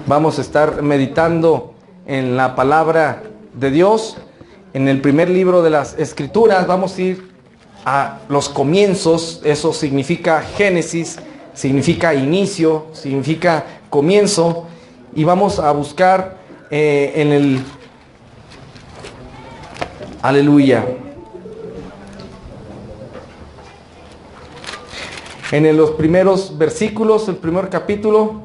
Vamos a estar meditando en la palabra de Dios. En el primer libro de las Escrituras vamos a ir a los comienzos. Eso significa Génesis, significa inicio, significa comienzo. Y vamos a buscar en el... Aleluya. En los primeros versículos, el primer capítulo.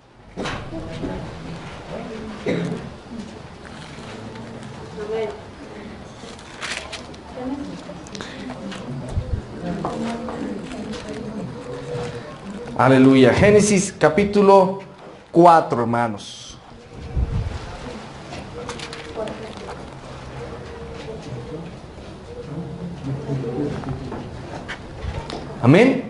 Aleluya. Génesis capítulo 4, hermanos. Amén.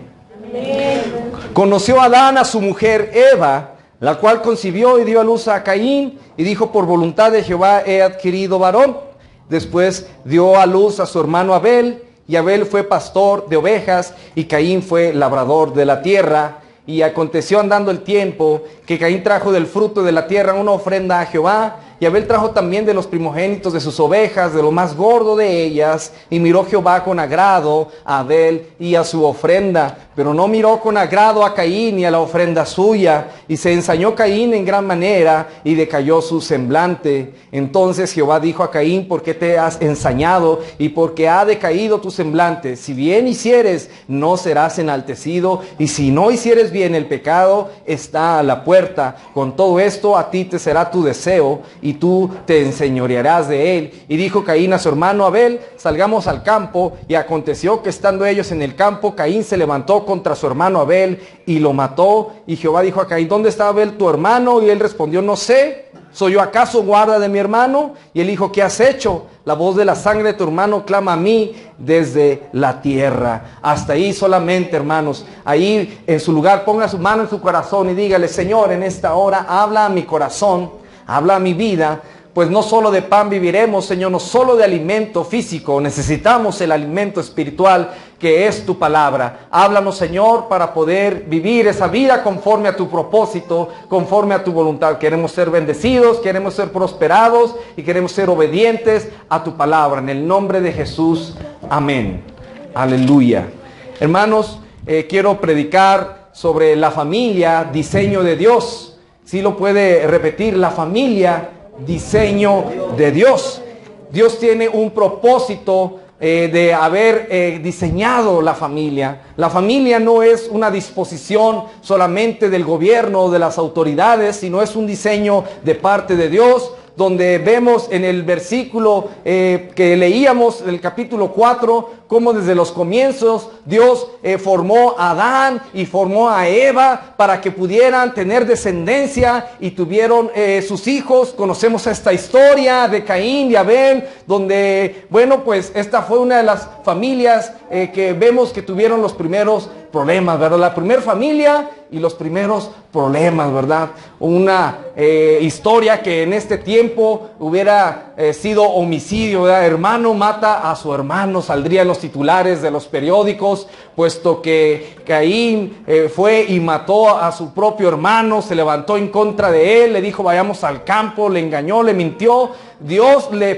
Conoció Adán a su mujer Eva, la cual concibió y dio a luz a Caín, y dijo: por voluntad de Jehová he adquirido varón. Después dio a luz a su hermano Abel, y Abel fue pastor de ovejas, y Caín fue labrador de la tierra. Y aconteció andando el tiempo, que Caín trajo del fruto de la tierra una ofrenda a Jehová, y Abel trajo también de los primogénitos de sus ovejas, de lo más gordo de ellas. Y miró Jehová con agrado a Abel y a su ofrenda, pero no miró con agrado a Caín y a la ofrenda suya. Y se ensañó Caín en gran manera, y decayó su semblante. Entonces Jehová dijo a Caín: ¿por qué te has ensañado, y por qué ha decaído tu semblante? Si bien hicieres, no serás enaltecido, y si no hicieres bien, el pecado está a la puerta. Con todo esto a ti te será tu deseo, y tú te enseñorearás de él. Y dijo Caín a su hermano Abel: salgamos al campo. Y aconteció que estando ellos en el campo, Caín se levantó contra su hermano Abel y lo mató. Y Jehová dijo a Caín: ¿dónde está Abel tu hermano? Y él respondió: no sé. ¿Soy yo acaso guarda de mi hermano? Y él dijo: ¿qué has hecho? La voz de la sangre de tu hermano clama a mí desde la tierra. Hasta ahí solamente, hermanos. Ahí en su lugar ponga su mano en su corazón y dígale: Señor, en esta hora habla a mi corazón, habla a mi vida. Pues no solo de pan viviremos, Señor, no solo de alimento físico, necesitamos el alimento espiritual que es tu palabra. Háblanos, Señor, para poder vivir esa vida conforme a tu propósito, conforme a tu voluntad. Queremos ser bendecidos, queremos ser prosperados y queremos ser obedientes a tu palabra. En el nombre de Jesús, amén. Aleluya. Hermanos, quiero predicar sobre la familia, diseño de Dios. Si lo puede repetir: la familia, diseño de Dios. Dios tiene un propósito de haber diseñado la familia. La familia no es una disposición solamente del gobierno o de las autoridades, sino es un diseño de parte de Dios, donde vemos en el versículo que leíamos, el capítulo 4, cómo desde los comienzos Dios formó a Adán y formó a Eva para que pudieran tener descendencia y tuvieron sus hijos. Conocemos esta historia de Caín y Abel, donde, bueno, pues esta fue una de las familias que vemos que tuvieron los primeros problemas, ¿verdad? La primera familia y los primeros problemas, ¿verdad? Una historia que en este tiempo hubiera sido homicidio, ¿verdad? Hermano mata a su hermano, saldría en los titulares de los periódicos, puesto que Caín fue y mató a su propio hermano, se levantó en contra de él, le dijo: vayamos al campo, le engañó, le mintió. Dios le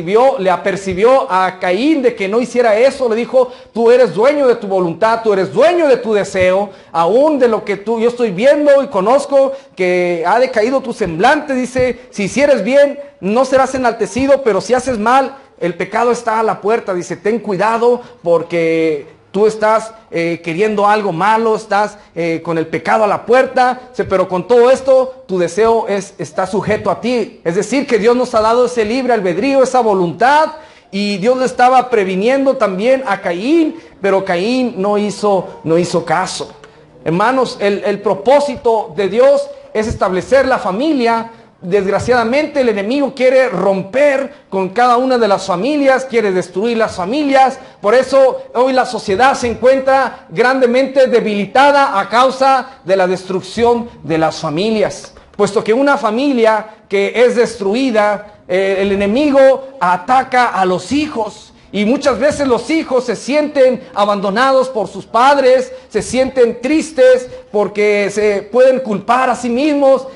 apercibió a Caín de que no hiciera eso. Le dijo: tú eres dueño de tu voluntad, tú eres dueño de tu deseo, aún de lo que yo estoy viendo y conozco que ha decaído tu semblante. Dice: si hicieres bien, no serás enaltecido, pero si haces mal, el pecado está a la puerta. Dice: ten cuidado, porque tú estás queriendo algo malo, estás con el pecado a la puerta. Pero con todo esto, tu deseo está sujeto a ti. Es decir, que Dios nos ha dado ese libre albedrío, esa voluntad. Y Dios le estaba previniendo también a Caín, pero Caín no hizo caso. Hermanos, el propósito de Dios es establecer la familia. Desgraciadamente el enemigo quiere romper con cada una de las familias, quiere destruir las familias. Por eso hoy la sociedad se encuentra grandemente debilitada a causa de la destrucción de las familias. Puesto que una familia que es destruida, el enemigo ataca a los hijos. Y muchas veces los hijos se sienten abandonados por sus padres, se sienten tristes porque se pueden culpar a sí mismos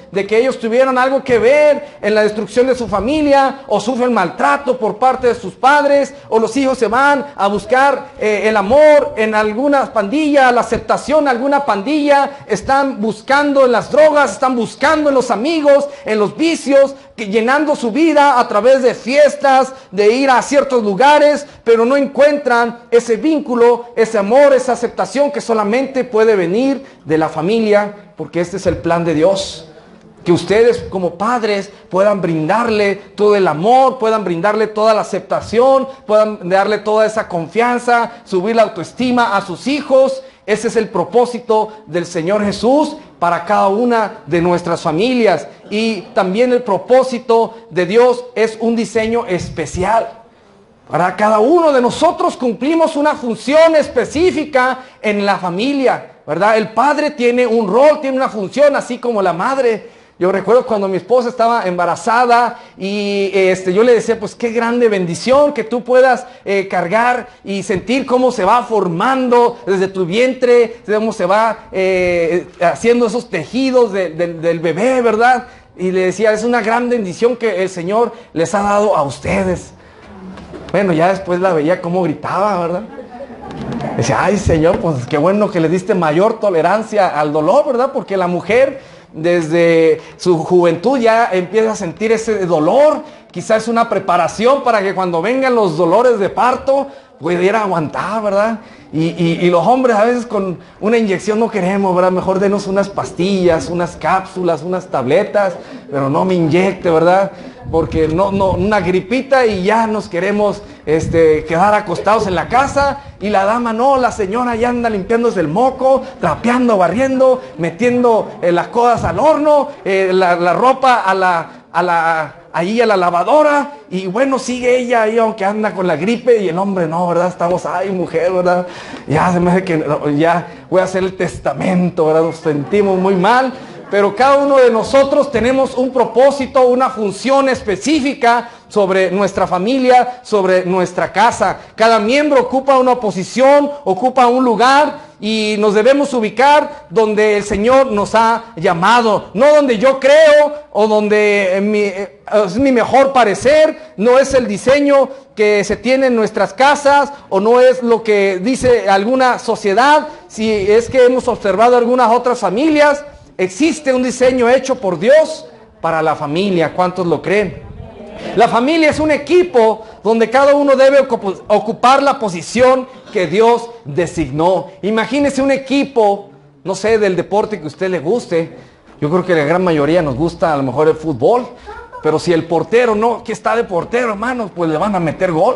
de que ellos tuvieron algo que ver en la destrucción de su familia, o sufren maltrato por parte de sus padres, o los hijos se van a buscar el amor en alguna pandilla, la aceptación en alguna pandilla, están buscando en las drogas, están buscando en los amigos, en los vicios, llenando su vida a través de fiestas, de ir a ciertos lugares, pero no encuentran ese vínculo, ese amor, esa aceptación que solamente puede venir de la familia, porque este es el plan de Dios. Que ustedes como padres puedan brindarle todo el amor, puedan brindarle toda la aceptación, puedan darle toda esa confianza, subir la autoestima a sus hijos. Ese es el propósito del Señor Jesús para cada una de nuestras familias. Y también el propósito de Dios es un diseño especial. Para cada uno de nosotros cumplimos una función específica en la familia, ¿verdad? El padre tiene un rol, tiene una función, así como la madre. Yo recuerdo cuando mi esposa estaba embarazada y yo le decía, pues qué grande bendición que tú puedas cargar y sentir cómo se va formando desde tu vientre, cómo se va haciendo esos tejidos del bebé, ¿verdad? Y le decía, es una gran bendición que el Señor les ha dado a ustedes. Bueno, ya después la veía cómo gritaba, ¿verdad? Decía, ay Señor, pues qué bueno que le diste mayor tolerancia al dolor, ¿verdad? Porque la mujer desde su juventud ya empieza a sentir ese dolor. Quizás es una preparación para que cuando vengan los dolores de parto pudiera aguantar, ¿verdad? Y los hombres a veces con una inyección no queremos, ¿verdad? Mejor denos unas pastillas, unas cápsulas, unas tabletas, pero no me inyecte, ¿verdad? Porque no, una gripita y ya nos queremos quedar acostados en la casa. Y la dama no, la señora ya anda limpiándose el moco, trapeando, barriendo, metiendo las cosas al horno, la ropa ahí a la lavadora, y bueno, sigue ella ahí aunque anda con la gripe, y el hombre no, ¿verdad? Estamos, ay mujer, ¿verdad? Ya se me hace que ya voy a hacer el testamento, ¿verdad? Nos sentimos muy mal, pero cada uno de nosotros tenemos un propósito, una función específica sobre nuestra familia, sobre nuestra casa. Cada miembro ocupa una posición, ocupa un lugar, y nos debemos ubicar donde el Señor nos ha llamado, no donde yo creo o donde es mi mejor parecer, no es el diseño que se tiene en nuestras casas o no es lo que dice alguna sociedad. Si es que hemos observado algunas otras familias, existe un diseño hecho por Dios para la familia. ¿Cuántos lo creen? La familia es un equipo donde cada uno debe ocupar la posición que Dios designó. Imagínese un equipo, no sé, del deporte que a usted le guste. Yo creo que la gran mayoría nos gusta a lo mejor el fútbol. Pero si el portero no, que está de portero, hermanos, pues le van a meter gol.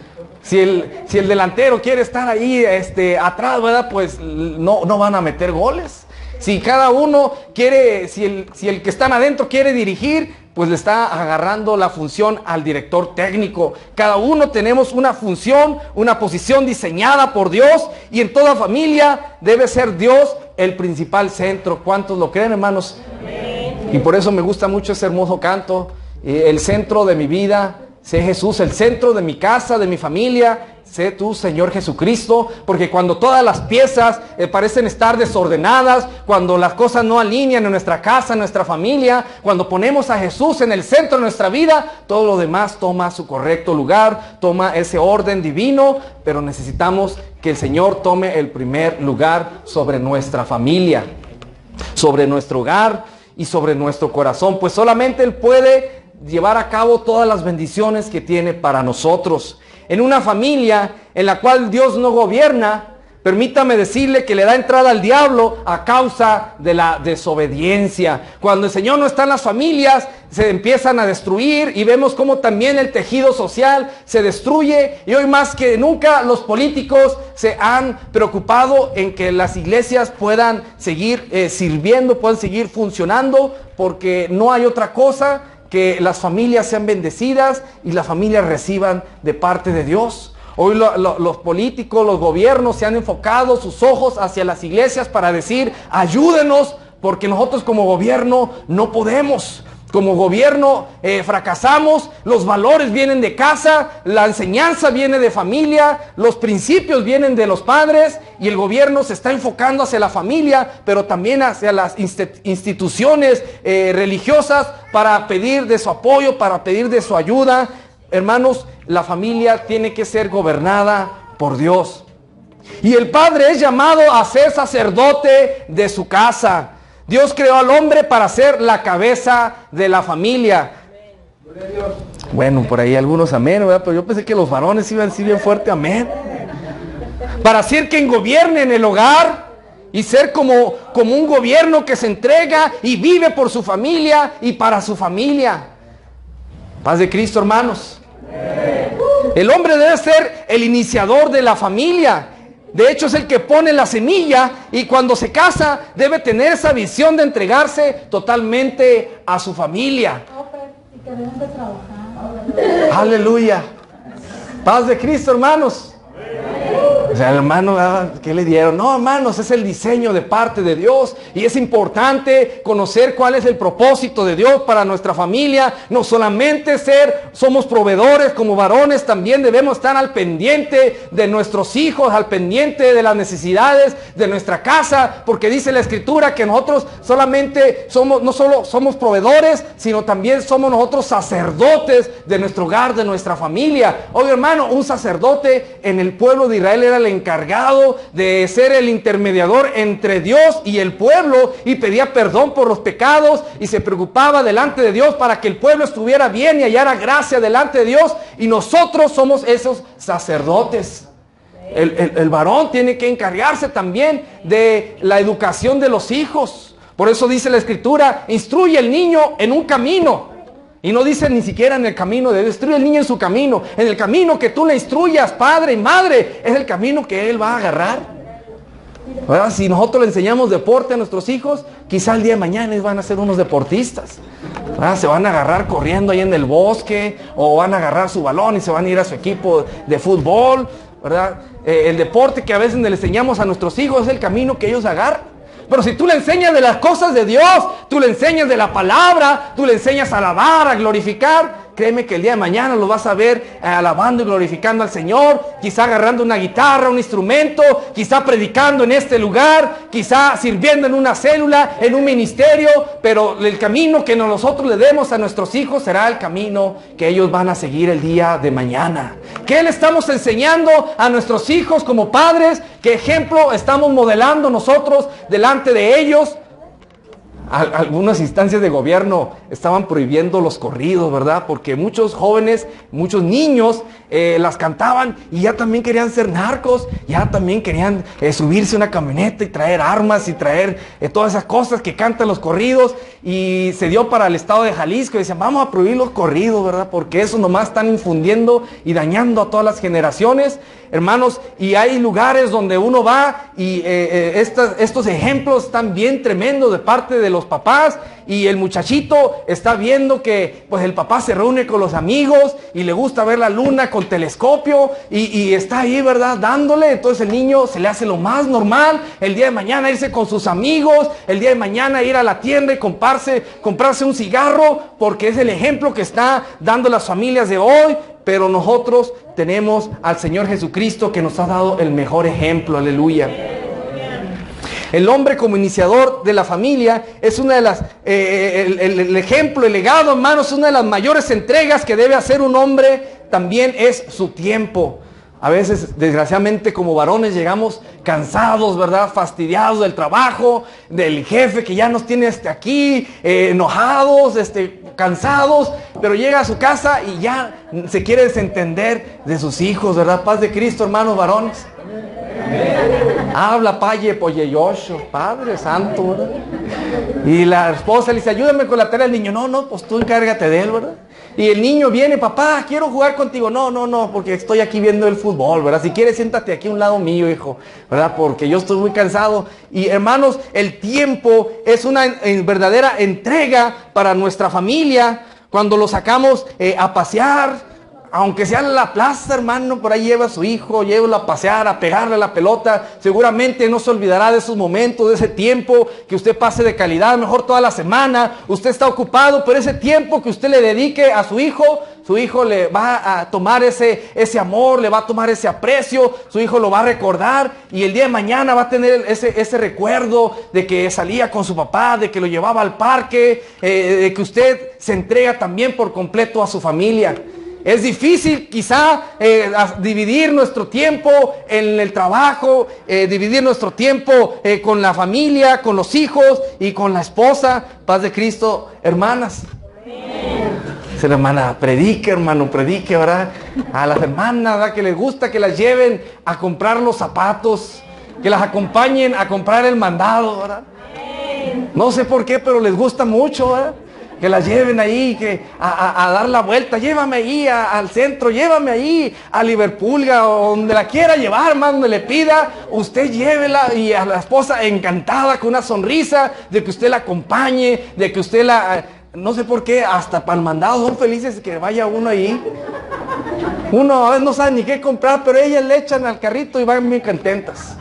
Si el delantero quiere estar ahí atrás, ¿verdad? Pues no van a meter goles. Si cada uno quiere, si el que están adentro quiere dirigir, pues le está agarrando la función al director técnico. Cada uno tenemos una función, una posición diseñada por Dios, y en toda familia debe ser Dios el principal centro. ¿Cuántos lo creen, hermanos? Amén. Y por eso me gusta mucho ese hermoso canto. El centro de mi vida, sé Jesús, el centro de mi casa, de mi familia, sé tú, Señor Jesucristo. Porque cuando todas las piezas parecen estar desordenadas, cuando las cosas no alinean en nuestra casa, en nuestra familia, cuando ponemos a Jesús en el centro de nuestra vida, todo lo demás toma su correcto lugar, toma ese orden divino. Pero necesitamos que el Señor tome el primer lugar sobre nuestra familia, sobre nuestro hogar y sobre nuestro corazón, pues solamente Él puede llevar a cabo todas las bendiciones que tiene para nosotros. En una familia en la cual Dios no gobierna, permítame decirle que le da entrada al diablo a causa de la desobediencia. Cuando el Señor no está en las familias, se empiezan a destruir, y vemos cómo también el tejido social se destruye. Y hoy más que nunca los políticos se han preocupado en que las iglesias puedan seguir sirviendo, puedan seguir funcionando, porque no hay otra cosa que las familias sean bendecidas y las familias reciban de parte de Dios. Hoy los políticos, los gobiernos se han enfocado sus ojos hacia las iglesias para decir, ayúdenos, porque nosotros como gobierno no podemos. Como gobierno fracasamos, los valores vienen de casa, la enseñanza viene de familia, los principios vienen de los padres y el gobierno se está enfocando hacia la familia, pero también hacia las instituciones religiosas para pedir de su apoyo, para pedir de su ayuda. Hermanos, la familia tiene que ser gobernada por Dios. Y el padre es llamado a ser sacerdote de su casa. Dios creó al hombre para ser la cabeza de la familia. Bueno, por ahí algunos amén, ¿verdad? Pero yo pensé que los varones iban a decir bien fuerte amén. Para ser quien gobierne en el hogar y ser como un gobierno que se entrega y vive por su familia y para su familia. Paz de Cristo, hermanos. El hombre debe ser el iniciador de la familia. De hecho, es el que pone la semilla y cuando se casa debe tener esa visión de entregarse totalmente a su familia. Aleluya. Paz de Cristo, hermanos. O sea, hermano, ¿qué le dieron? No, hermanos, es el diseño de parte de Dios y es importante conocer cuál es el propósito de Dios para nuestra familia. No solamente somos proveedores como varones, también debemos estar al pendiente de nuestros hijos, al pendiente de las necesidades de nuestra casa, porque dice la Escritura que nosotros no solo somos proveedores, sino también somos nosotros sacerdotes de nuestro hogar, de nuestra familia. Oye, hermano, un sacerdote en el pueblo de Israel era el encargado de ser el intermediador entre Dios y el pueblo y pedía perdón por los pecados y se preocupaba delante de Dios para que el pueblo estuviera bien y hallara gracia delante de Dios, y nosotros somos esos sacerdotes. El varón tiene que encargarse también de la educación de los hijos. Por eso dice la Escritura, instruye al niño en un camino. Y no dice ni siquiera en el camino de Dios, instruye al niño en su camino. En el camino que tú le instruyas, padre y madre, es el camino que él va a agarrar. ¿Verdad? Si nosotros le enseñamos deporte a nuestros hijos, quizá el día de mañana ellos van a ser unos deportistas. ¿Verdad? Se van a agarrar corriendo ahí en el bosque, o van a agarrar su balón y se van a ir a su equipo de fútbol. ¿Verdad? El deporte que a veces le enseñamos a nuestros hijos es el camino que ellos agarran. Pero si tú le enseñas de las cosas de Dios, tú le enseñas de la palabra, tú le enseñas a alabar, a glorificar, créeme que el día de mañana lo vas a ver alabando y glorificando al Señor, quizá agarrando una guitarra, un instrumento, quizá predicando en este lugar, quizá sirviendo en una célula, en un ministerio, pero el camino que nosotros le demos a nuestros hijos será el camino que ellos van a seguir el día de mañana. ¿Qué le estamos enseñando a nuestros hijos como padres? ¿Qué ejemplo estamos modelando nosotros delante de ellos? Algunas instancias de gobierno estaban prohibiendo los corridos, ¿verdad? Porque muchos jóvenes, muchos niños las cantaban y ya también querían ser narcos, ya también querían subirse a una camioneta y traer armas y traer todas esas cosas que cantan los corridos. Y se dio para el estado de Jalisco y decían, vamos a prohibir los corridos, ¿verdad? Porque eso nomás están infundiendo y dañando a todas las generaciones, hermanos. Y hay lugares donde uno va y estos ejemplos están bien tremendos de parte de los papás, y el muchachito está viendo que pues el papá se reúne con los amigos y le gusta ver la luna con telescopio y está ahí, ¿verdad? Dándole. Entonces el niño se le hace lo más normal el día de mañana irse con sus amigos, el día de mañana ir a la tienda y comprarse un cigarro, porque es el ejemplo que está dando las familias de hoy. Pero nosotros tenemos al Señor Jesucristo que nos ha dado el mejor ejemplo. Aleluya. El hombre como iniciador de la familia es una de las, el ejemplo, el legado, hermanos, una de las mayores entregas que debe hacer un hombre también es su tiempo. A veces, desgraciadamente, como varones llegamos cansados, ¿verdad? Fastidiados del trabajo, del jefe que ya nos tiene aquí, enojados, cansados, pero llega a su casa y ya se quiere desentender de sus hijos, ¿verdad? Paz de Cristo, hermanos varones. Habla paye poyeyosho, Padre Santo, ¿verdad? Y la esposa le dice, ayúdame con la tarea del niño. No, pues tú encárgate de él, ¿verdad? Y el niño viene, papá, quiero jugar contigo. No, porque estoy aquí viendo el fútbol, ¿verdad? Si quieres, siéntate aquí a un lado mío, hijo, ¿verdad? Porque yo estoy muy cansado. Y hermanos, el tiempo es una verdadera entrega para nuestra familia. Cuando lo sacamos a pasear, aunque sea en la plaza, hermano, por ahí lleva a su hijo, llévelo a pasear, a pegarle la pelota. Seguramente no se olvidará de esos momentos, de ese tiempo que usted pase de calidad, mejor toda la semana. Usted está ocupado, pero ese tiempo que usted le dedique a su hijo le va a tomar ese amor, le va a tomar ese aprecio, su hijo lo va a recordar y el día de mañana va a tener ese recuerdo de que salía con su papá, de que lo llevaba al parque, de que usted se entrega también por completo a su familia. Es difícil quizá dividir nuestro tiempo en el trabajo, dividir nuestro tiempo con la familia, con los hijos y con la esposa. Paz de Cristo, hermanas. Dice la hermana, predique, hermano, predique, ¿verdad? A las hermanas, ¿verdad? Que les gusta que las lleven a comprar los zapatos, que las acompañen a comprar el mandado, ¿verdad? No sé por qué, pero les gusta mucho, ¿verdad? Que las lleven ahí, a dar la vuelta. Llévame ahí al centro, llévame ahí a Liverpool, o donde la quiera llevar, más donde le pida, usted llévela. Y a la esposa encantada, con una sonrisa, de que usted la acompañe, de que usted la... No sé por qué, hasta para el mandado son felices que vaya uno ahí. Uno a veces no sabe ni qué comprar, pero ellas le echan al carrito y van bien contentas.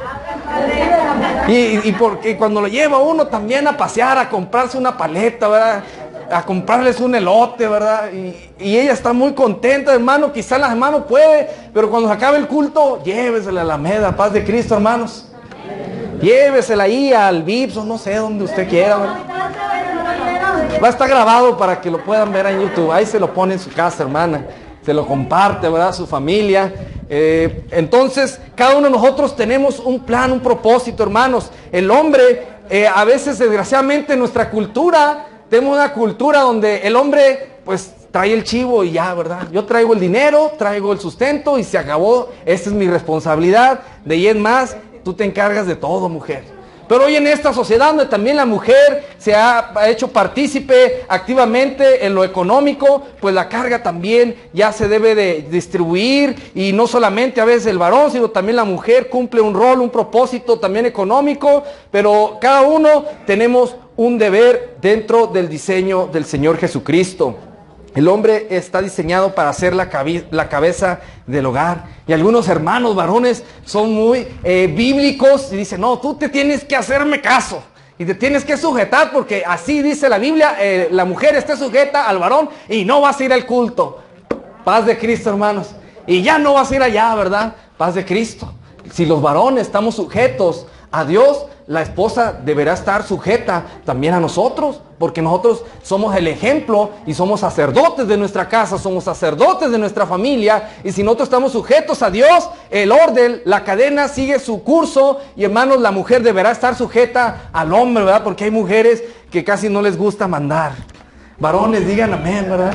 Y porque cuando lo lleva uno también a pasear, a comprarse una paleta, ¿verdad? A comprarles un elote, ¿verdad? Y ella está muy contenta, hermano. Quizá la hermano puede, pero cuando se acabe el culto, llévesela a la Alameda, Paz de Cristo, hermanos. Llévesela ahí al Vips o no sé, donde usted quiera, ¿verdad? Va a estar grabado para que lo puedan ver en YouTube. Ahí se lo pone en su casa, hermana. Se lo comparte, ¿verdad? Su familia. Entonces, cada uno de nosotros tenemos un plan, un propósito, hermanos. El hombre, a veces, desgraciadamente, en nuestra cultura, tenemos una cultura donde el hombre, pues, trae el chivo y ya, ¿verdad? Yo traigo el dinero, traigo el sustento y se acabó. Esta es mi responsabilidad. De ahí en más, tú te encargas de todo, mujer. Pero hoy en esta sociedad donde también la mujer se ha hecho partícipe activamente en lo económico, pues la carga también ya se debe de distribuir, y no solamente a veces el varón, sino también la mujer cumple un rol, un propósito también económico, pero cada uno tenemos un deber dentro del diseño del Señor Jesucristo. El hombre está diseñado para ser la cabeza del hogar. Y algunos hermanos varones son muy bíblicos y dicen, no, tú te tienes que hacerme caso y te tienes que sujetar porque así dice la Biblia, la mujer esté sujeta al varón y no vas a ir al culto. Paz de Cristo, hermanos. Y ya no vas a ir allá, ¿verdad? Paz de Cristo. Si los varones estamos sujetos a Dios, la esposa deberá estar sujeta también a nosotros, porque nosotros somos el ejemplo y somos sacerdotes de nuestra casa, somos sacerdotes de nuestra familia, y si nosotros estamos sujetos a Dios, el orden, la cadena sigue su curso, y hermanos, la mujer deberá estar sujeta al hombre, ¿verdad? Porque hay mujeres que casi no les gusta mandar. Varones, digan amén, ¿verdad?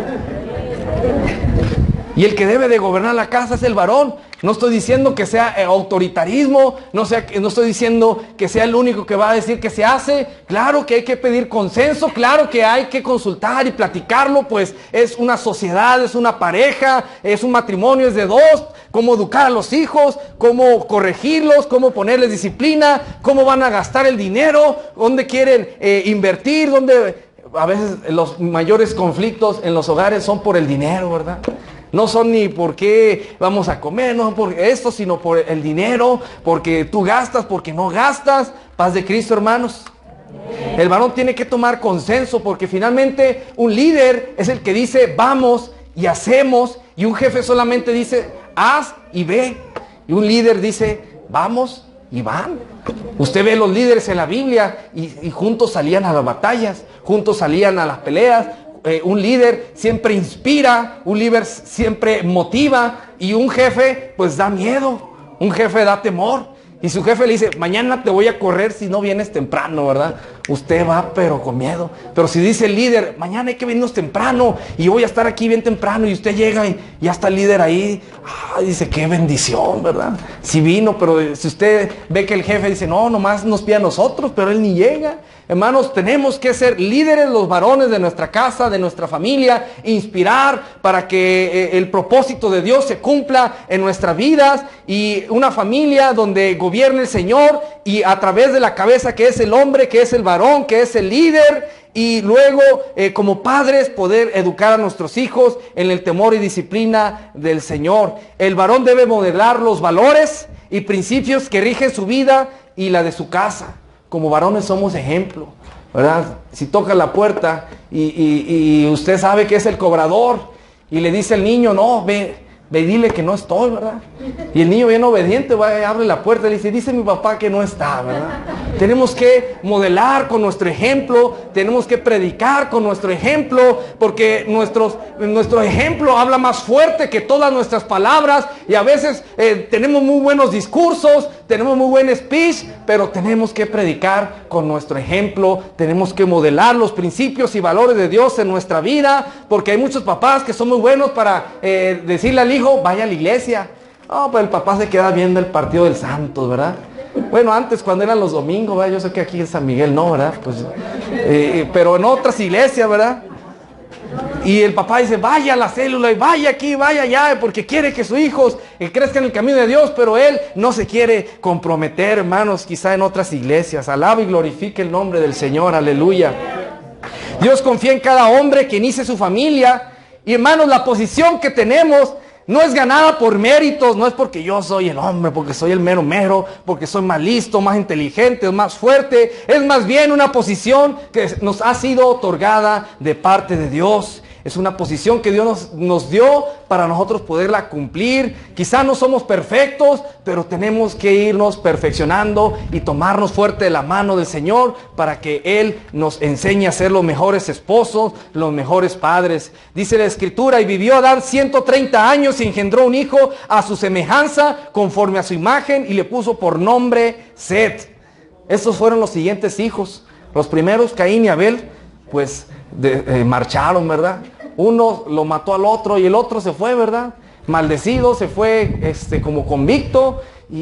Y el que debe de gobernar la casa es el varón. No estoy diciendo que sea autoritarismo, no estoy diciendo que sea el único que va a decir que se hace. Claro que hay que pedir consenso, claro que hay que consultar y platicarlo, pues es una sociedad, es una pareja, es un matrimonio, es de dos. Cómo educar a los hijos, cómo corregirlos, cómo ponerles disciplina, cómo van a gastar el dinero, dónde quieren invertir, dónde... A veces los mayores conflictos en los hogares son por el dinero, ¿verdad? No son ni por qué vamos a comer, no por esto, sino por el dinero, porque tú gastas, porque no gastas. Paz de Cristo, hermanos. El varón tiene que tomar consenso, porque finalmente un líder es el que dice vamos y hacemos, y un jefe solamente dice haz y ve, y un líder dice vamos y van. Usted ve los líderes en la Biblia y juntos salían a las batallas, juntos salían a las peleas. Un líder siempre inspira, un líder siempre motiva, y un jefe pues da miedo, un jefe da temor. Y su jefe le dice, mañana te voy a correr si no vienes temprano, ¿verdad? Usted va pero con miedo. Pero si dice el líder, mañana hay que venirnos temprano y voy a estar aquí bien temprano, y usted llega y ya está el líder ahí, dice, qué bendición, ¿verdad? Si vino, pero si usted ve que el jefe dice, no, nomás nos pide a nosotros, pero él ni llega. Hermanos, tenemos que ser líderes los varones de nuestra casa, de nuestra familia, inspirar para que el propósito de Dios se cumpla en nuestras vidas, y una familia donde gobierne el Señor, y a través de la cabeza que es el hombre, que es el varón, que es el líder, y luego como padres poder educar a nuestros hijos en el temor y disciplina del Señor. El varón debe modelar los valores y principios que rigen su vida y la de su casa. Como varones somos ejemplo, ¿verdad? Si toca la puerta y usted sabe que es el cobrador y le dice al niño, no, ve dile que no estoy, ¿verdad? Y el niño bien obediente va y abre la puerta y dice mi papá que no está, ¿verdad? Tenemos que modelar con nuestro ejemplo, tenemos que predicar con nuestro ejemplo, porque nuestro ejemplo habla más fuerte que todas nuestras palabras, y a veces tenemos muy buenos discursos, tenemos muy buen speech, pero tenemos que predicar con nuestro ejemplo, tenemos que modelar los principios y valores de Dios en nuestra vida, porque hay muchos papás que son muy buenos para decirle al hijo, vaya a la iglesia. No, pero el papá se queda viendo el partido del Santos, ¿verdad? Bueno, antes cuando eran los domingos, ¿verdad? Yo sé que aquí en San Miguel no, ¿verdad? Pues, pero en otras iglesias, ¿verdad? Y el papá dice, vaya a la célula y vaya aquí, vaya allá, porque quiere que sus hijos crezcan en el camino de Dios, pero él no se quiere comprometer, hermanos, quizá en otras iglesias. Alaba y glorifique el nombre del Señor, aleluya. Dios confía en cada hombre que inicie su familia, y hermanos, la posición que tenemos no es ganada por méritos, no es porque yo soy el hombre, porque soy el mero, porque soy más listo, más inteligente, más fuerte. Es más bien una posición que nos ha sido otorgada de parte de Dios. Es una posición que Dios nos dio para nosotros poderla cumplir. Quizá no somos perfectos, pero tenemos que irnos perfeccionando y tomarnos fuerte de la mano del Señor para que Él nos enseñe a ser los mejores esposos, los mejores padres. Dice la Escritura, y vivió Adán 130 años y engendró un hijo a su semejanza, conforme a su imagen, y le puso por nombre Set. Estos fueron los siguientes hijos. Los primeros, Caín y Abel, pues marcharon, ¿verdad? Uno lo mató al otro y el otro se fue, ¿verdad? Maldecido, se fue como convicto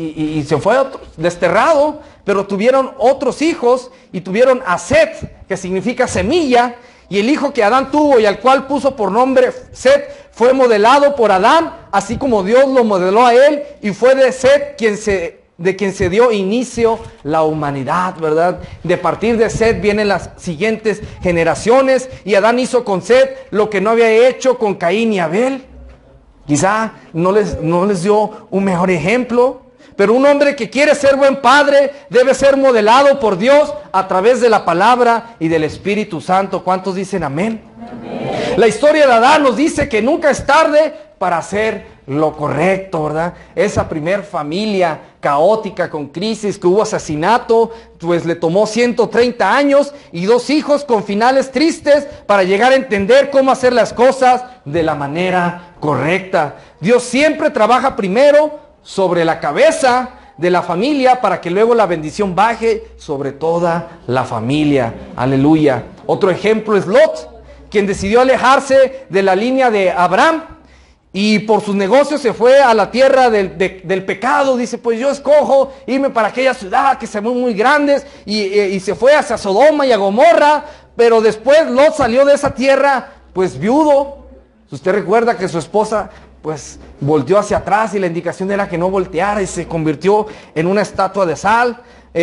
y se fue desterrado, pero tuvieron otros hijos y tuvieron a Set, que significa semilla, y el hijo que Adán tuvo y al cual puso por nombre Set fue modelado por Adán, así como Dios lo modeló a él, y fue de Set de quien se dio inicio la humanidad, ¿verdad? De partir de Set vienen las siguientes generaciones, y Adán hizo con Set lo que no había hecho con Caín y Abel. Quizá no les dio un mejor ejemplo, pero un hombre que quiere ser buen padre debe ser modelado por Dios a través de la palabra y del Espíritu Santo. ¿Cuántos dicen amén? Amén. La historia de Adán nos dice que nunca es tarde para hacer lo correcto, ¿verdad? Esa primer familia caótica con crisis, que hubo asesinato, pues le tomó 130 años y 2 hijos con finales tristes para llegar a entender cómo hacer las cosas de la manera correcta. Dios siempre trabaja primero sobre la cabeza de la familia para que luego la bendición baje sobre toda la familia. Aleluya. Otro ejemplo es Lot, quien decidió alejarse de la línea de Abraham y por sus negocios se fue a la tierra del pecado. Dice, pues yo escojo irme para aquella ciudad que se ven muy grandes, y se fue hacia Sodoma y a Gomorra, pero después Lot salió de esa tierra pues viudo. Usted recuerda que su esposa pues volteó hacia atrás y la indicación era que no volteara, y se convirtió en una estatua de sal.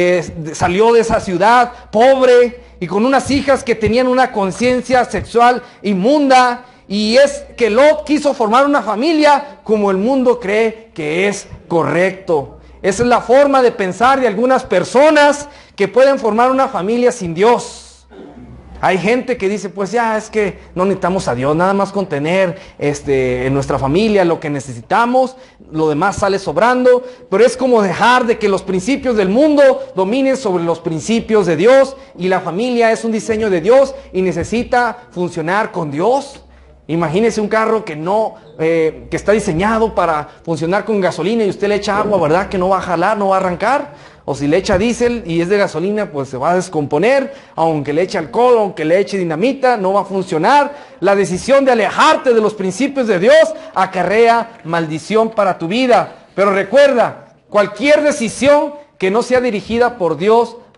Salió de esa ciudad pobre y con unas hijas que tenían una conciencia sexual inmunda. Y es que Lot quiso formar una familia como el mundo cree que es correcto. Esa es la forma de pensar de algunas personas que pueden formar una familia sin Dios. Hay gente que dice, pues ya es que no necesitamos a Dios, nada más con tener en nuestra familia lo que necesitamos, lo demás sale sobrando. Pero es como dejar de que los principios del mundo dominen sobre los principios de Dios, y la familia es un diseño de Dios y necesita funcionar con Dios. Imagínese un carro que está diseñado para funcionar con gasolina y usted le echa agua, ¿verdad? Que no va a jalar, no va a arrancar. O si le echa diésel y es de gasolina, pues se va a descomponer. Aunque le eche alcohol, aunque le eche dinamita, no va a funcionar. La decisión de alejarte de los principios de Dios acarrea maldición para tu vida. Pero recuerda, cualquier decisión que no sea dirigida por Dios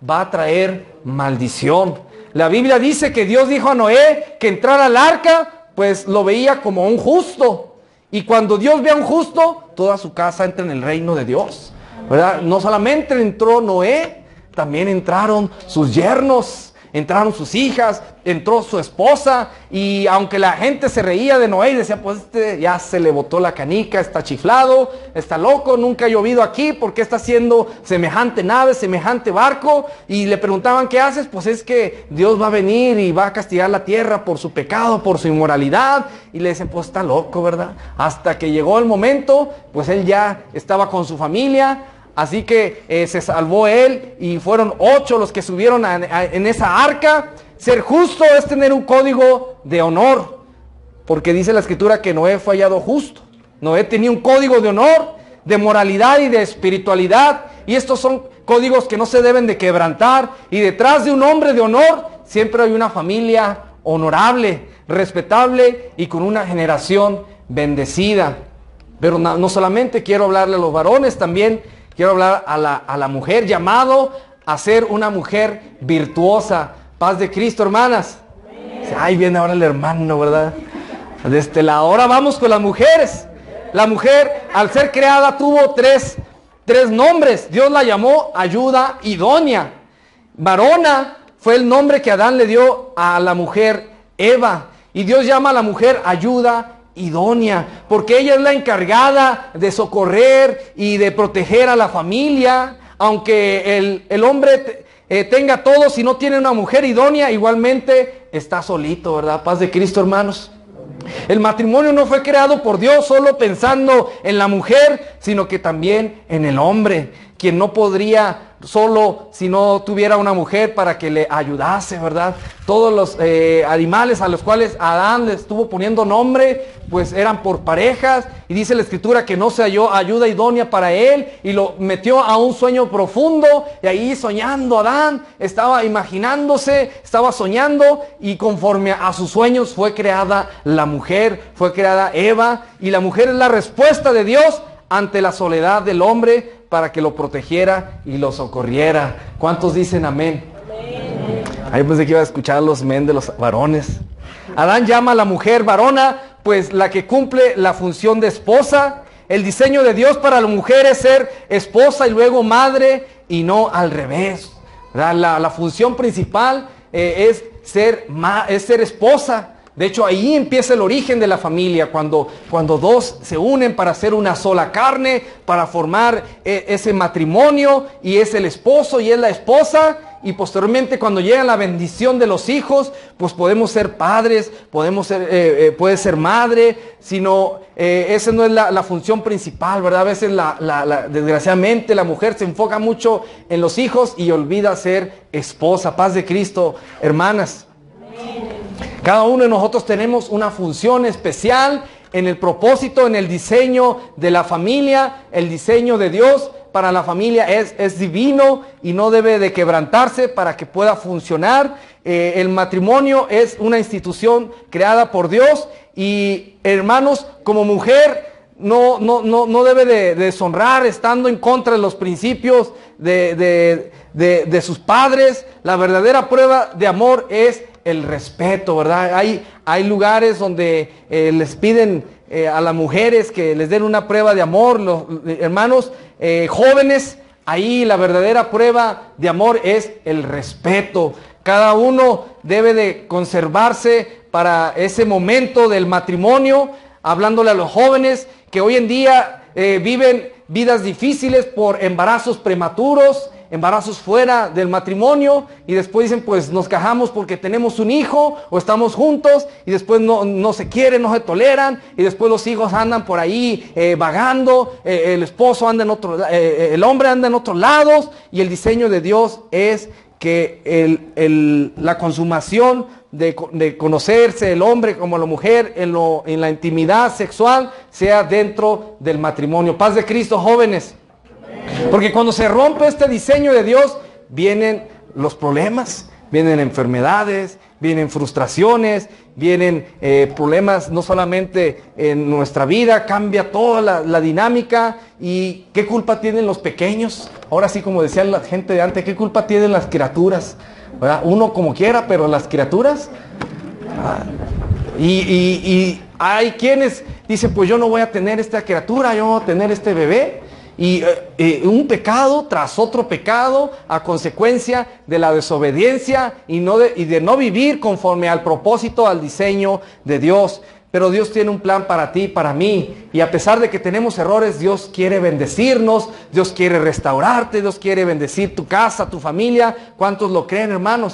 va a traer maldición. La Biblia dice que Dios dijo a Noé que entrar al arca, pues lo veía como un justo. Y cuando Dios ve a un justo, toda su casa entra en el reino de Dios, ¿verdad? No solamente entró Noé, también entraron sus yernos, entraron sus hijas, entró su esposa. Y aunque la gente se reía de Noé y decía, pues ya se le botó la canica, está chiflado, está loco, nunca ha llovido aquí, ¿por qué está haciendo semejante nave, semejante barco? Y le preguntaban, ¿qué haces? Pues es que Dios va a venir y va a castigar la tierra por su pecado, por su inmoralidad. Y le dicen, pues está loco, ¿verdad? Hasta que llegó el momento, pues él ya estaba con su familia. Así que se salvó él y fueron 8 los que subieron en esa arca. Ser justo es tener un código de honor, porque dice la escritura que Noé fue hallado justo. Noé tenía un código de honor, de moralidad y de espiritualidad, y estos son códigos que no se deben de quebrantar. Y detrás de un hombre de honor siempre hay una familia honorable, respetable y con una generación bendecida. Pero no solamente quiero hablarle a los varones, también quiero hablar a la mujer, llamado a ser una mujer virtuosa. Paz de Cristo, hermanas. Ahí viene ahora el hermano, ¿verdad? De este lado. Ahora vamos con las mujeres. La mujer, al ser creada, tuvo tres nombres. Dios la llamó ayuda idónea. Varona fue el nombre que Adán le dio a la mujer Eva. Y Dios llama a la mujer ayuda idónea, porque ella es la encargada de socorrer y de proteger a la familia. Aunque el hombre tenga todo, si no tiene una mujer idónea, igualmente está solito, ¿verdad? Paz de Cristo, hermanos. El matrimonio no fue creado por Dios solo pensando en la mujer, sino que también en el hombre, quien no podría solo si no tuviera una mujer para que le ayudase, ¿verdad? Todos los animales a los cuales Adán le estuvo poniendo nombre, pues eran por parejas. Y dice la escritura que no se halló ayuda idónea para él, y lo metió a un sueño profundo. Y ahí soñando Adán, estaba imaginándose, estaba soñando, y conforme a sus sueños fue creada la mujer, fue creada Eva. Y la mujer es la respuesta de Dios ante la soledad del hombre, para que lo protegiera y lo socorriera. ¿Cuántos dicen amén? Amén. Ahí pensé que iba a escuchar los amén de los varones. Adán llama a la mujer varona, pues la que cumple la función de esposa. El diseño de Dios para la mujer es ser esposa y luego madre, y no al revés. La función principal es ser esposa. De hecho, ahí empieza el origen de la familia, cuando dos se unen para hacer una sola carne, para formar ese matrimonio, y es el esposo y es la esposa. Y posteriormente, cuando llega la bendición de los hijos, pues podemos ser padres, puede ser madre, sino esa no es la función principal, ¿verdad? A veces, desgraciadamente, la mujer se enfoca mucho en los hijos y olvida ser esposa. Paz de Cristo, hermanas. Cada uno de nosotros tenemos una función especial en el propósito, en el diseño de la familia. El diseño de Dios para la familia es divino y no debe de quebrantarse para que pueda funcionar. El matrimonio es una institución creada por Dios, y hermanos, como mujer no debe de deshonrar estando en contra de los principios de sus padres. La verdadera prueba de amor es el respeto, ¿verdad? Hay lugares donde les piden a las mujeres que les den una prueba de amor. Los hermanos jóvenes, ahí la verdadera prueba de amor es el respeto. Cada uno debe de conservarse para ese momento del matrimonio. Hablándole a los jóvenes que hoy en día viven vidas difíciles por embarazos prematuros, embarazos fuera del matrimonio, y después dicen, pues nos casamos porque tenemos un hijo o estamos juntos, y después no se quieren, no se toleran, y después los hijos andan por ahí vagando, el esposo anda el hombre anda en otros lados. Y el diseño de Dios es que la consumación de conocerse el hombre como la mujer en la intimidad sexual sea dentro del matrimonio. Paz de Cristo, jóvenes. Porque cuando se rompe este diseño de Dios, vienen los problemas, vienen enfermedades, vienen frustraciones, vienen problemas no solamente en nuestra vida, cambia toda la dinámica. ¿Y qué culpa tienen los pequeños? Ahora sí, como decía la gente de antes, ¿qué culpa tienen las criaturas? ¿Verdad? Uno como quiera, pero las criaturas... Y hay quienes dicen, pues yo no voy a tener esta criatura, yo voy a tener este bebé. Y un pecado tras otro pecado a consecuencia de la desobediencia y de no vivir conforme al propósito, al diseño de Dios. Pero Dios tiene un plan para ti, para mí. Y a pesar de que tenemos errores, Dios quiere bendecirnos, Dios quiere restaurarte, Dios quiere bendecir tu casa, tu familia. ¿Cuántos lo creen, hermanos?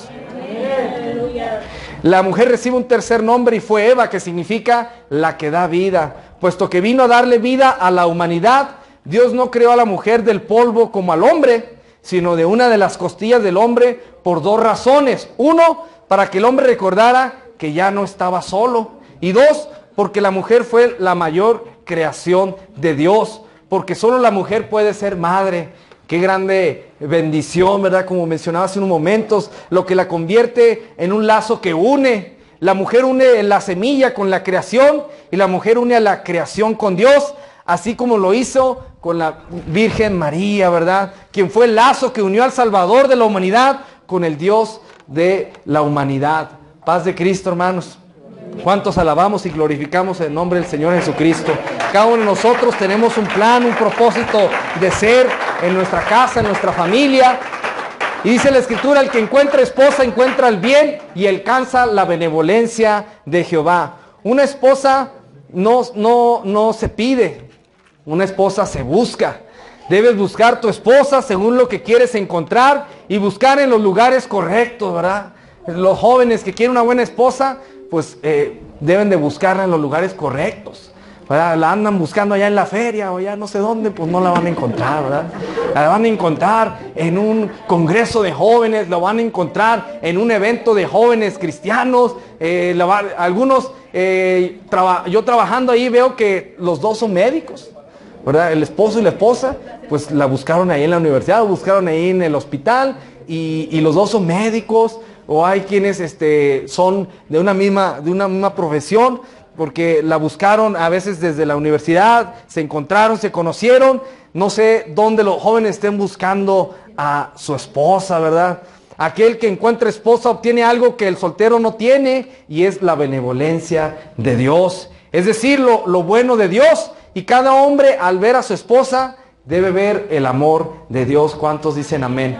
La mujer recibe un tercer nombre y fue Eva, que significa la que da vida. Puesto que vino a darle vida a la humanidad, Dios no creó a la mujer del polvo como al hombre, sino de una de las costillas del hombre por dos razones. Uno, para que el hombre recordara que ya no estaba solo. Y dos, porque la mujer fue la mayor creación de Dios, porque solo la mujer puede ser madre. Qué grande bendición, ¿verdad? Como mencionaba hace unos momentos, lo que la convierte en un lazo que une. La mujer une la semilla con la creación y la mujer une a la creación con Dios, así como lo hizo con la Virgen María, ¿verdad? Quien fue el lazo que unió al Salvador de la humanidad con el Dios de la humanidad. Paz de Cristo, hermanos. ¿Cuántos alabamos y glorificamos el nombre del Señor Jesucristo? Cada uno de nosotros tenemos un plan, un propósito de ser en nuestra casa, en nuestra familia. Y dice la Escritura, el que encuentra esposa encuentra el bien y alcanza la benevolencia de Jehová. Una esposa no se pide, una esposa se busca. Debes buscar tu esposa según lo que quieres encontrar y buscar en los lugares correctos, ¿verdad? Los jóvenes que quieren una buena esposa, pues deben de buscarla en los lugares correctos, ¿verdad? La andan buscando allá en la feria o allá no sé dónde, pues no la van a encontrar, ¿verdad? La van a encontrar en un congreso de jóvenes, la van a encontrar en un evento de jóvenes cristianos. Algunos, yo trabajando ahí veo que los dos son médicos, ¿verdad? El esposo y la esposa, pues la buscaron ahí en la universidad, la buscaron ahí en el hospital y los dos son médicos. O hay quienes son de una misma profesión, porque la buscaron a veces desde la universidad, se encontraron, se conocieron. No sé dónde los jóvenes estén buscando a su esposa, ¿verdad? Aquel que encuentra esposa obtiene algo que el soltero no tiene, y es la benevolencia de Dios. Es decir, lo bueno de Dios. Y cada hombre, al ver a su esposa, debe ver el amor de Dios. ¿Cuántos dicen amén?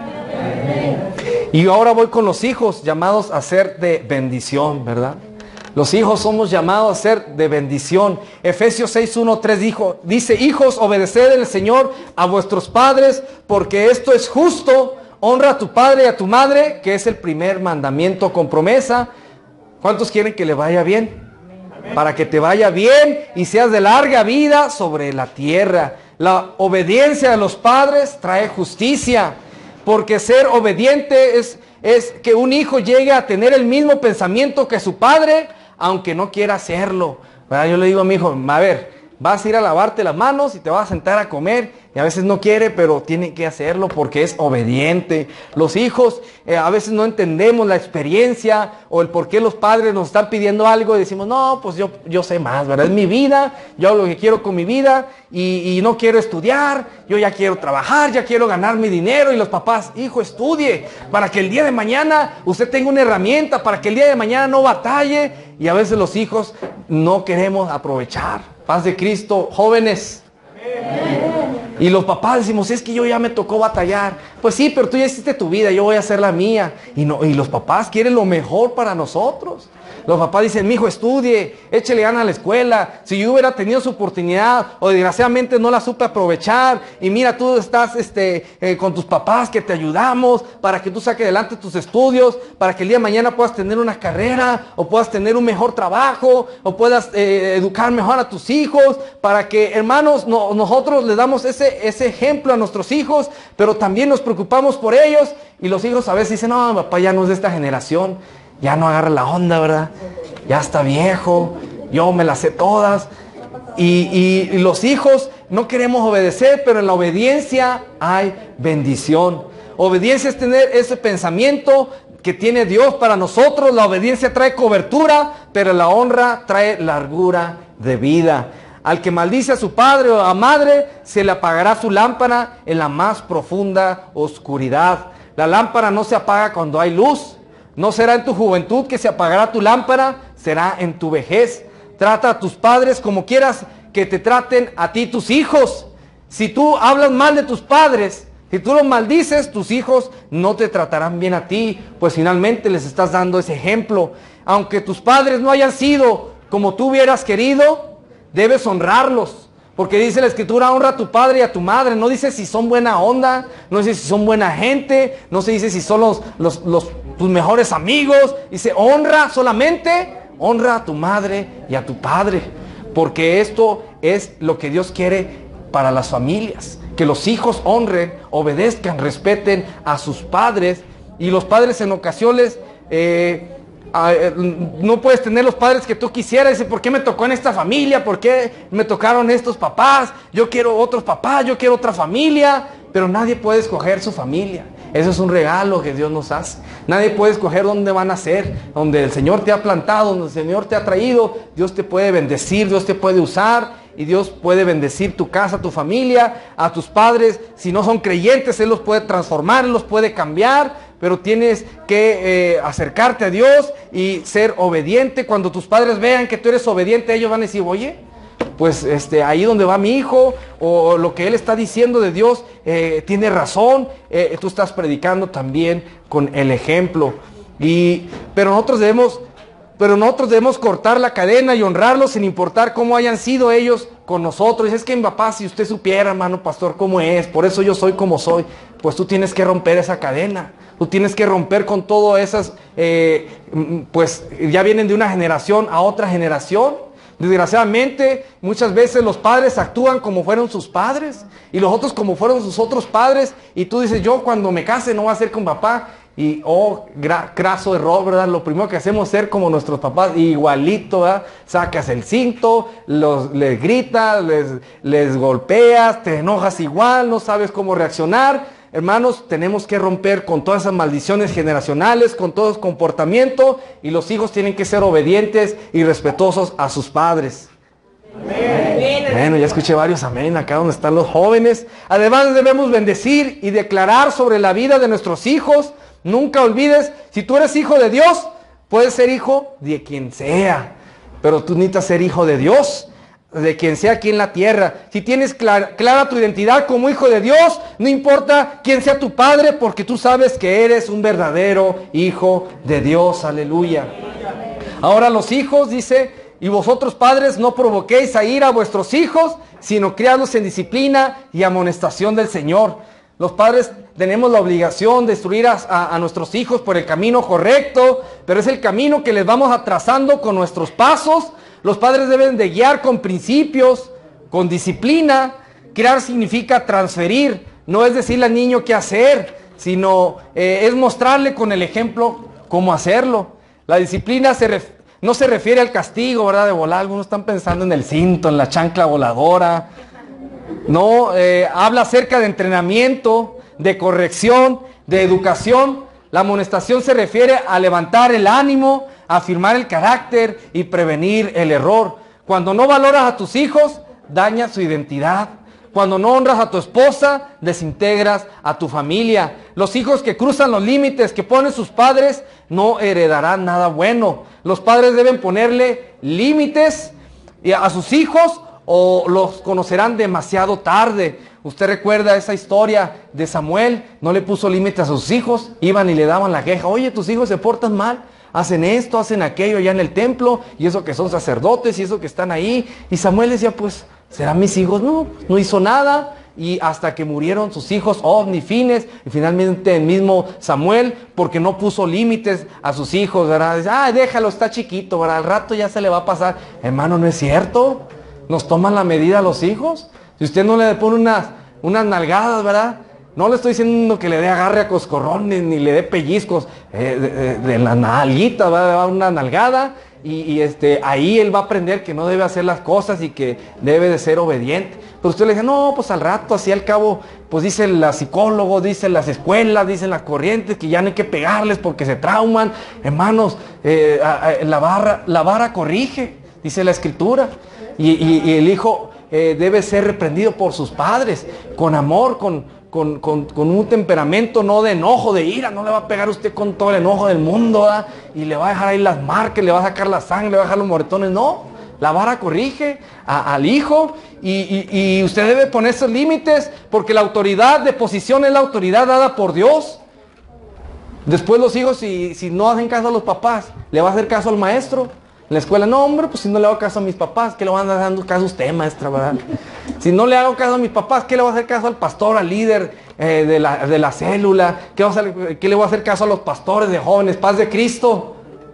Y ahora voy con los hijos, llamados a ser de bendición, ¿verdad? Los hijos somos llamados a ser de bendición. Efesios 6:1-3 dice, hijos, obedeced al Señor a vuestros padres, porque esto es justo. Honra a tu padre y a tu madre, que es el primer mandamiento con promesa. ¿Cuántos quieren que le vaya bien? Para que te vaya bien y seas de larga vida sobre la tierra. La obediencia a los padres trae justicia. Porque ser obediente es que un hijo llegue a tener el mismo pensamiento que su padre, aunque no quiera hacerlo, ¿verdad? Yo le digo a mi hijo, a ver, vas a ir a lavarte las manos y te vas a sentar a comer. Y a veces no quiere, pero tiene que hacerlo porque es obediente. Los hijos a veces no entendemos la experiencia o el por qué los padres nos están pidiendo algo y decimos, no, pues yo sé más, ¿verdad? Es mi vida, yo hago lo que quiero con mi vida y no quiero estudiar, yo ya quiero trabajar, ya quiero ganar mi dinero. Y los papás, hijo, estudie para que el día de mañana usted tenga una herramienta, para que el día de mañana no batalle. Y a veces los hijos no queremos aprovechar. Paz de Cristo, jóvenes. Y los papás decimos, es que yo ya me tocó batallar. Pues sí, pero tú ya hiciste tu vida, yo voy a hacer la mía. Y los papás quieren lo mejor para nosotros. Los papás dicen, mi hijo, estudie, échele ganas a la escuela. Si yo hubiera tenido su oportunidad, o desgraciadamente no la supe aprovechar, y mira, tú estás con tus papás que te ayudamos para que tú saques adelante tus estudios, para que el día de mañana puedas tener una carrera, o puedas tener un mejor trabajo, o puedas educar mejor a tus hijos, para que, hermanos, nosotros les damos ese ejemplo a nuestros hijos, pero también nos preocupamos por ellos. Y los hijos a veces dicen, no, papá ya no es de esta generación, ya no agarra la onda, ¿verdad? Ya está viejo, yo me las sé todas. Y los hijos no queremos obedecer, pero en la obediencia hay bendición. Obediencia es tener ese pensamiento que tiene Dios para nosotros. La obediencia trae cobertura, pero la honra trae largura de vida. Al que maldice a su padre o a madre, se le apagará su lámpara en la más profunda oscuridad. La lámpara no se apaga cuando hay luz. No será en tu juventud que se apagará tu lámpara, será en tu vejez. Trata a tus padres como quieras que te traten a ti tus hijos. Si tú hablas mal de tus padres, si tú los maldices, tus hijos no te tratarán bien a ti, pues finalmente les estás dando ese ejemplo. Aunque tus padres no hayan sido como tú hubieras querido, debes honrarlos. Porque dice la Escritura, honra a tu padre y a tu madre. No dice si son buena onda, no dice si son buena gente, no se dice si son tus mejores amigos. Dice honra solamente, honra a tu madre y a tu padre. Porque esto es lo que Dios quiere para las familias. Que los hijos honren, obedezcan, respeten a sus padres. Y los padres en ocasiones... no puedes tener los padres que tú quisieras. Dice, ¿por qué me tocó en esta familia? ¿Por qué me tocaron estos papás? Yo quiero otros papás, yo quiero otra familia. Pero nadie puede escoger su familia. Eso es un regalo que Dios nos hace. Nadie puede escoger dónde van a ser. Donde el Señor te ha plantado, donde el Señor te ha traído, Dios te puede bendecir, Dios te puede usar. Y Dios puede bendecir tu casa, tu familia, a tus padres. Si no son creyentes, Él los puede transformar, Él los puede cambiar. Pero tienes que acercarte a Dios y ser obediente. Cuando tus padres vean que tú eres obediente, ellos van a decir, oye, pues ahí donde va mi hijo, o lo que él está diciendo de Dios, tiene razón. Tú estás predicando también con el ejemplo. Pero nosotros debemos cortar la cadena y honrarlos sin importar cómo hayan sido ellos con nosotros. Es que mi papá, si usted supiera, hermano pastor, cómo es, por eso yo soy como soy. Pues tú tienes que romper esa cadena. Tú tienes que romper con todas esas, pues ya vienen de una generación a otra generación. Desgraciadamente, muchas veces los padres actúan como fueron sus padres y los otros como fueron sus otros padres. Y tú dices, yo cuando me case no voy a ser con papá. Y, craso error, ¿verdad? Lo primero que hacemos es ser como nuestros papás, igualito, ¿verdad? Sacas el cinto, les gritas, les golpeas, te enojas igual, no sabes cómo reaccionar. Hermanos, tenemos que romper con todas esas maldiciones generacionales, con todo ese comportamiento, y los hijos tienen que ser obedientes y respetuosos a sus padres. Amén. Bueno, ya escuché varios amén acá donde están los jóvenes. Además debemos bendecir y declarar sobre la vida de nuestros hijos. Nunca olvides, si tú eres hijo de Dios, puedes ser hijo de quien sea, pero tú necesitas ser hijo de Dios, de quien sea aquí en la tierra. Si tienes clara tu identidad como hijo de Dios, no importa quién sea tu padre, porque tú sabes que eres un verdadero hijo de Dios. Aleluya. Ahora los hijos, dice, y vosotros padres no provoquéis a ira a vuestros hijos, sino criadlos en disciplina y amonestación del Señor. Los padres tenemos la obligación de instruir a nuestros hijos por el camino correcto, pero es el camino que les vamos trazando con nuestros pasos. Los padres deben de guiar con principios, con disciplina. Criar significa transferir, no es decirle al niño qué hacer, sino es mostrarle con el ejemplo cómo hacerlo. La disciplina no se refiere al castigo, ¿verdad? De volar. Algunos están pensando en el cinto, en la chancla voladora. No, habla acerca de entrenamiento, de corrección, de educación. La amonestación se refiere a levantar el ánimo, afirmar el carácter y prevenir el error. Cuando no valoras a tus hijos, dañas su identidad. Cuando no honras a tu esposa, desintegras a tu familia. Los hijos que cruzan los límites que ponen sus padres no heredarán nada bueno. Los padres deben ponerle límites a sus hijos o los conocerán demasiado tarde. Usted recuerda esa historia de Samuel, no le puso límites a sus hijos, iban y le daban la queja, oye, tus hijos se portan mal, hacen esto, hacen aquello allá en el templo, y eso que son sacerdotes, y eso que están ahí. Y Samuel decía, pues, ¿serán mis hijos? No hizo nada. Y hasta que murieron sus hijos, Ofni, Fines, y finalmente el mismo Samuel, porque no puso límites a sus hijos, ¿verdad? Dice, déjalo, está chiquito, ¿verdad? Al rato ya se le va a pasar. Hermano, no es cierto. Nos toman la medida a los hijos. Si usted no le pone unas nalgadas, ¿verdad? No le estoy diciendo que le dé agarre a coscorrones, ni le dé pellizcos de la nalguita, ¿verdad? Una nalgada. ahí él va a aprender que no debe hacer las cosas y que debe de ser obediente. Pero usted le dice, no, pues al rato, así al cabo, pues dicen los psicólogos, dicen las escuelas, dicen las corrientes, que ya no hay que pegarles porque se trauman. Hermanos, la vara corrige, dice la Escritura. Y el hijo debe ser reprendido por sus padres, con amor, con un temperamento, no de enojo, de ira. No le va a pegar usted con todo el enojo del mundo, ¿verdad? Y le va a dejar ahí las marcas, le va a sacar la sangre, le va a dejar los moretones. No, la vara corrige al hijo, y usted debe poner esos límites, porque la autoridad de posición es la autoridad dada por Dios. Después los hijos, si no hacen caso a los papás, ¿le va a hacer caso al maestro? En la escuela, no, hombre, pues si no le hago caso a mis papás, ¿qué le van a dar dando caso a usted, maestra, verdad? Si no le hago caso a mis papás, ¿qué le va a hacer caso al pastor, al líder de la célula? ¿Qué le va a hacer caso a los pastores de jóvenes? Paz de Cristo.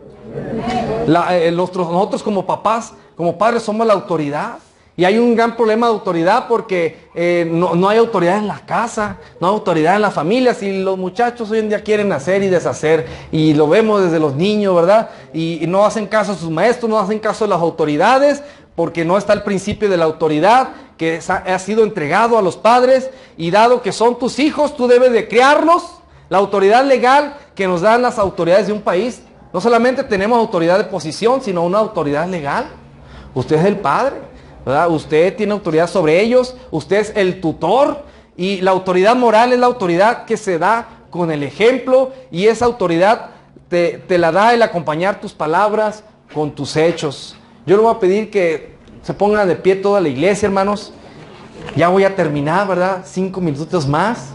Nosotros como papás, como padres, somos la autoridad. Y hay un gran problema de autoridad porque no hay autoridad en la casa, no hay autoridad en la familia. Si los muchachos hoy en día quieren hacer y deshacer, y lo vemos desde los niños, ¿verdad? Y no hacen caso a sus maestros, no hacen caso a las autoridades, porque no está el principio de la autoridad que ha sido entregado a los padres. Y dado que son tus hijos, tú debes de criarlos. La autoridad legal que nos dan las autoridades de un país, no solamente tenemos autoridad de posición, sino una autoridad legal. Usted es el padre, ¿verdad? Usted tiene autoridad sobre ellos, usted es el tutor, y la autoridad moral es la autoridad que se da con el ejemplo, y esa autoridad te la da el acompañar tus palabras con tus hechos. Yo le voy a pedir que se pongan de pie toda la iglesia, hermanos. Ya voy a terminar, ¿verdad? 5 minutos más.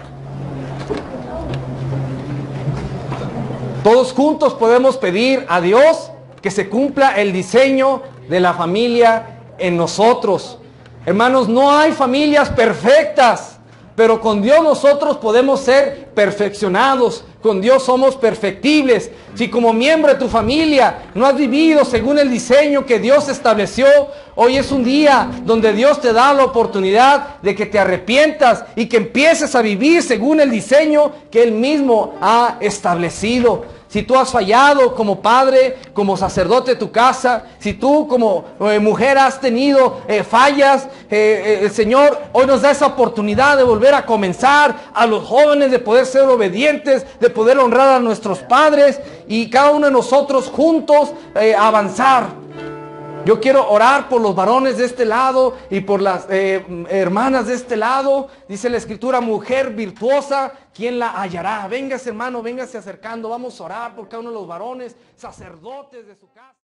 Todos juntos podemos pedir a Dios que se cumpla el diseño de la familia en nosotros. Hermanos, no hay familias perfectas, pero con Dios nosotros podemos ser perfeccionados. Con Dios somos perfectibles. Si como miembro de tu familia no has vivido según el diseño que Dios estableció, hoy es un día donde Dios te da la oportunidad de que te arrepientas y que empieces a vivir según el diseño que Él mismo ha establecido. Si tú has fallado como padre, como sacerdote de tu casa, si tú como mujer has tenido fallas, el Señor hoy nos da esa oportunidad de volver a comenzar, a los jóvenes de poder ser obedientes, de poder honrar a nuestros padres, y cada uno de nosotros juntos avanzar. Yo quiero orar por los varones de este lado y por las hermanas de este lado. Dice la Escritura, mujer virtuosa, ¿quién la hallará? Véngase, hermano, véngase acercando. Vamos a orar por cada uno de los varones, sacerdotes de su casa.